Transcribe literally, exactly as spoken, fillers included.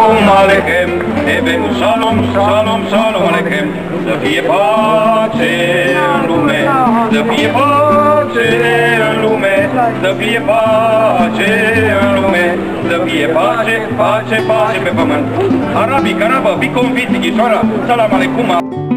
Shalom Alechem, Evenu Shalom, Shalom, Shalom Alechem. Să fie pace în lume, să fie pace în lume, să fie pace în lume, să fie pace, pace, pace pe pământ. Arabic, arabă, biconvit, ghișoara, salam alecum.